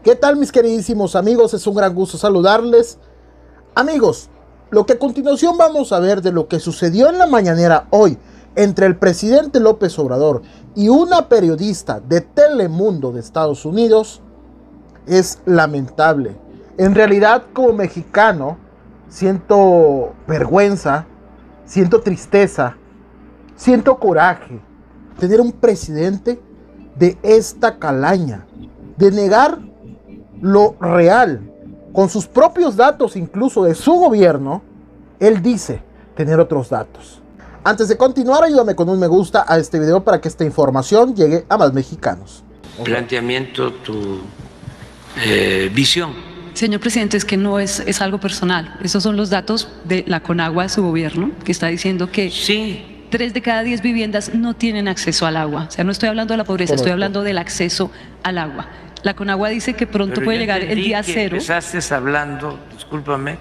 ¿Qué tal, mis queridísimos amigos? Es un gran gusto saludarles. Amigos, lo que a continuación vamos a ver de lo que sucedió en la mañanera hoy entre el presidente López Obrador y una periodista de Telemundo de Estados Unidos es lamentable. En realidad, como mexicano, siento vergüenza, siento tristeza, siento coraje. Tener un presidente de esta calaña, de negar lo real, con sus propios datos incluso de su gobierno. Él dice tener otros datos. Antes de continuar, ayúdame con un me gusta a este video para que esta información llegue a más mexicanos. Planteamiento, tu visión. Señor presidente, es que no es algo personal. Esos son los datos de la Conagua de su gobierno, que está diciendo que sí, 3 de cada 10 viviendas no tienen acceso al agua. O sea, no estoy hablando de la pobreza, estoy hablando del acceso al agua. La Conagua dice que pronto puede llegar el día cero. Empezaste hablando, discúlpame,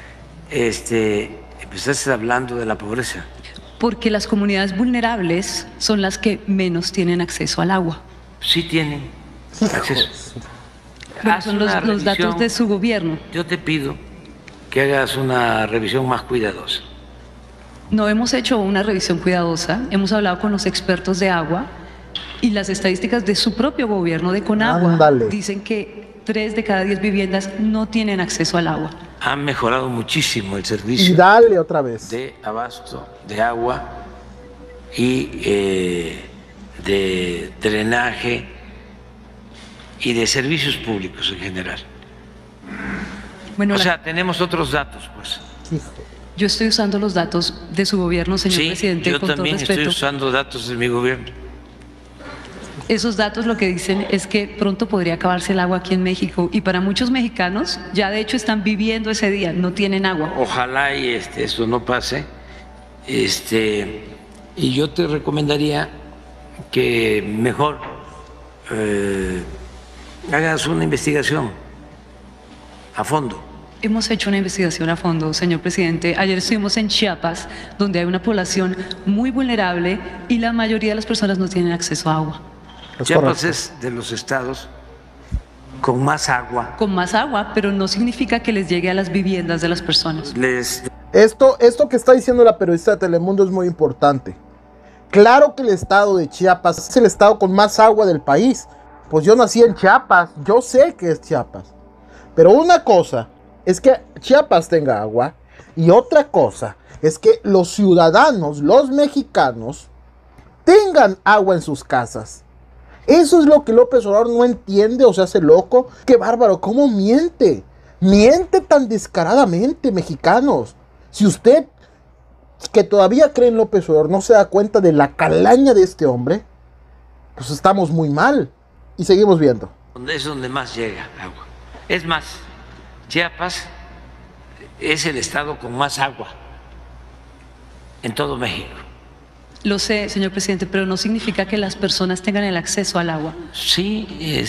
empezaste hablando de la pobreza. Porque las comunidades vulnerables son las que menos tienen acceso al agua. Sí tienen acceso. Pero son los datos de su gobierno. Yo te pido que hagas una revisión más cuidadosa. No hemos hecho una revisión cuidadosa, hemos hablado con los expertos de agua y las estadísticas de su propio gobierno de Conagua dicen que 3 de cada 10 viviendas no tienen acceso al agua. Ha mejorado muchísimo el servicio y dale otra vez de abasto de agua y de drenaje y de servicios públicos en general. Bueno, o sea, tenemos otros datos, pues. Yo estoy usando los datos de su gobierno, señor presidente. Yo también estoy usando datos de mi gobierno. Esos datos lo que dicen es que pronto podría acabarse el agua aquí en México y para muchos mexicanos ya de hecho están viviendo ese día, no tienen agua. Ojalá y eso no pase. Y yo te recomendaría que mejor hagas una investigación a fondo. Hemos hecho una investigación a fondo, señor presidente. Ayer estuvimos en Chiapas, donde hay una población muy vulnerable y la mayoría de las personas no tienen acceso a agua. Chiapas es de los estados con más agua. Con más agua, pero no significa que les llegue a las viviendas de las personas. Esto que está diciendo la periodista de Telemundo es muy importante. Claro que el estado de Chiapas es el estado con más agua del país. Pues yo nací en Chiapas, yo sé que es Chiapas. Pero una cosa es que Chiapas tenga agua y otra cosa es que los ciudadanos, los mexicanos, tengan agua en sus casas. Eso es lo que López Obrador no entiende o se hace loco. ¡Qué bárbaro! ¿Cómo miente? Miente tan descaradamente, mexicanos. Si usted, que todavía cree en López Obrador, no se da cuenta de la calaña de este hombre, pues estamos muy mal. Y seguimos viendo. Es donde más llega agua. Es más, Chiapas es el estado con más agua en todo México. Lo sé, señor presidente, pero no significa que las personas tengan el acceso al agua. Sí,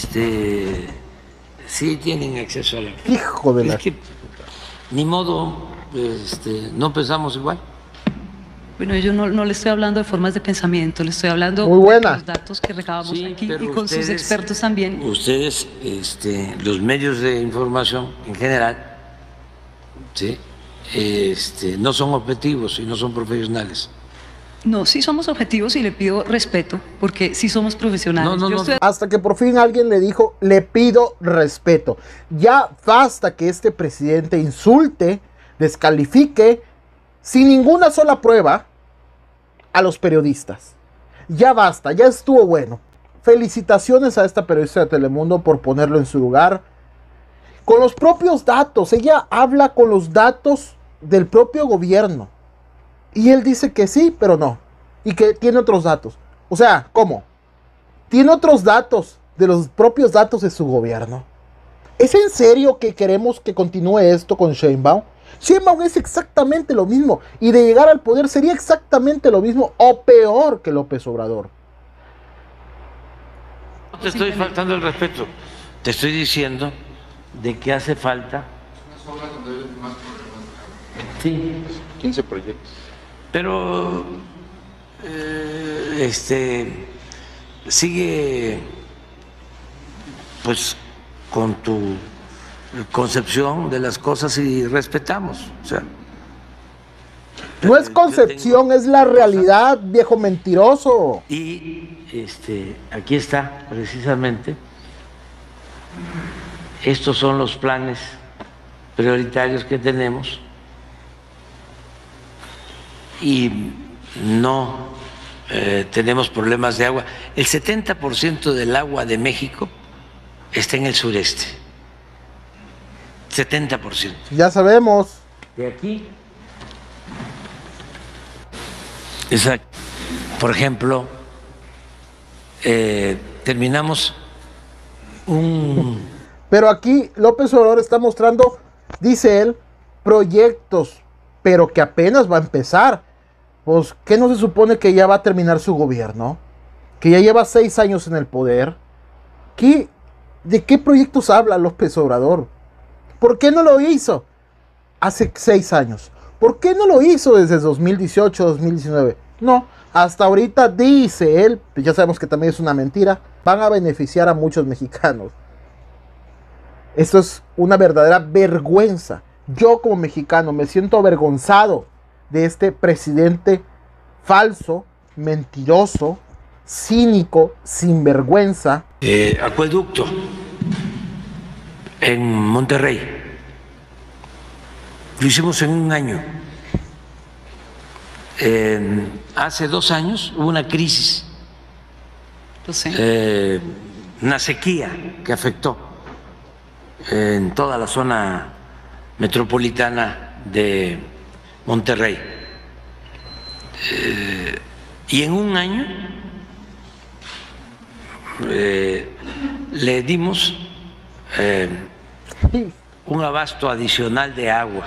sí tienen acceso al agua. Hijo de la... Es que, ni modo, no pensamos igual. Bueno, yo no le estoy hablando de formas de pensamiento, le estoy hablando de los datos que recabamos aquí y con sus expertos también. Ustedes, los medios de información en general, ¿sí? No son objetivos y no son profesionales. No, sí somos objetivos y le pido respeto, porque sí somos profesionales. Hasta que por fin alguien le dijo, le pido respeto. Ya basta que este presidente insulte, descalifique, sin ninguna sola prueba, a los periodistas. Ya basta, ya estuvo bueno. Felicitaciones a esta periodista de Telemundo por ponerlo en su lugar. Con los propios datos, ella habla con los datos del propio gobierno. Y él dice que sí, pero no. Y que tiene otros datos. O sea, ¿cómo? Tiene otros datos de los propios datos de su gobierno. ¿Es en serio que queremos que continúe esto con Sheinbaum? Sheinbaum es exactamente lo mismo. Y de llegar al poder sería exactamente lo mismo o peor que López Obrador. No te estoy faltando el respeto. Te estoy diciendo de que hace falta. Sí. 15 proyectos. Pero sigue pues con tu concepción de las cosas y respetamos. O sea, no es concepción, es la realidad, viejo mentiroso. Y aquí está precisamente, estos son los planes prioritarios que tenemos y no tenemos problemas de agua. El 70% del agua de México está en el sureste. 70%. Ya sabemos. De aquí. Exacto. Por ejemplo, terminamos un... Pero aquí López Obrador está mostrando, dice él, proyectos, pero que apenas va a empezar. Pues, ¿qué no se supone que ya va a terminar su gobierno? Que ya lleva 6 años en el poder. ¿De qué proyectos habla López Obrador? ¿Por qué no lo hizo hace 6 años? ¿Por qué no lo hizo desde 2018, 2019? No, hasta ahorita dice él, ya sabemos que también es una mentira, van a beneficiar a muchos mexicanos. Esto es una verdadera vergüenza. Yo como mexicano me siento avergonzado de este presidente falso, mentiroso, cínico, sinvergüenza. Acueducto en Monterrey. Lo hicimos en un año. Hace 2 años hubo una crisis, una sequía que afectó en toda la zona metropolitana de Monterrey. Y en un año le dimos un abasto adicional de agua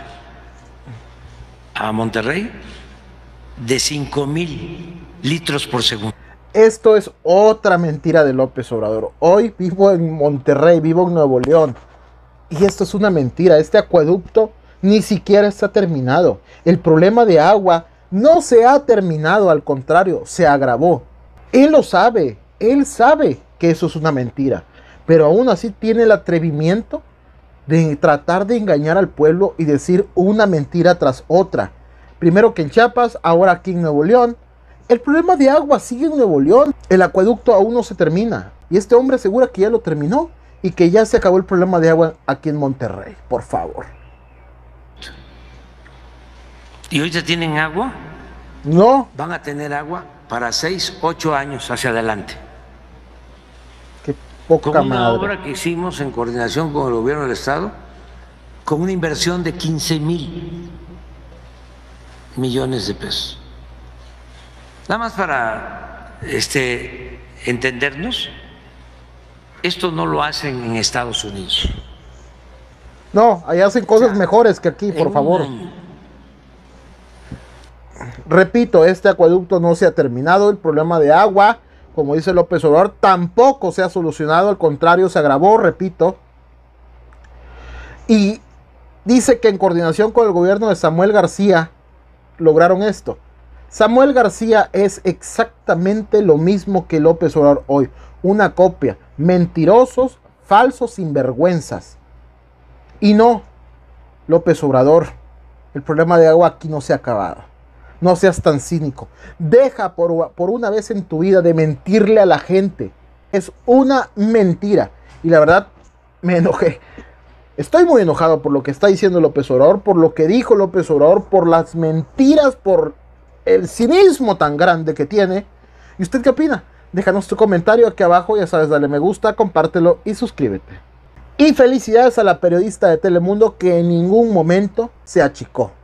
a Monterrey de 5,000 litros por segundo. Esto es otra mentira de López Obrador. Hoy vivo en Monterrey, vivo en Nuevo León. Y esto es una mentira. Este acueducto ni siquiera está terminado. El problema de agua no se ha terminado, al contrario, se agravó. Él lo sabe, él sabe que eso es una mentira. Pero aún así tiene el atrevimiento de tratar de engañar al pueblo y decir una mentira tras otra. Primero que en Chiapas, ahora aquí en Nuevo León. El problema de agua sigue en Nuevo León. El acueducto aún no se termina. Y este hombre asegura que ya lo terminó y que ya se acabó el problema de agua aquí en Monterrey. Por favor. ¿Y hoy ya tienen agua? No. Van a tener agua para 6, 8 años hacia adelante. Qué poca con una madre. obra que hicimos en coordinación con el gobierno del estado, con una inversión de 15,000 millones de pesos. Nada más para entendernos, esto no lo hacen en Estados Unidos. No, allá hacen cosas mejores que aquí, por favor. Repito, este acueducto no se ha terminado. El problema de agua, como dice López Obrador, tampoco se ha solucionado. Al contrario, se agravó, repito. Y dice que en coordinación con el gobierno de Samuel García lograron esto. Samuel García es exactamente lo mismo que López Obrador hoy. Una copia. Mentirosos, falsos, sinvergüenzas. Y no, López Obrador, el problema de agua aquí no se ha acabado. No seas tan cínico. Deja por una vez en tu vida de mentirle a la gente. Es una mentira. Y la verdad, me enojé. Estoy muy enojado por lo que está diciendo López Obrador, por lo que dijo López Obrador, por las mentiras, por el cinismo tan grande que tiene. ¿Y usted qué opina? Déjanos tu comentario aquí abajo. Ya sabes, dale me gusta, compártelo y suscríbete. Y felicidades a la periodista de Telemundo que en ningún momento se achicó.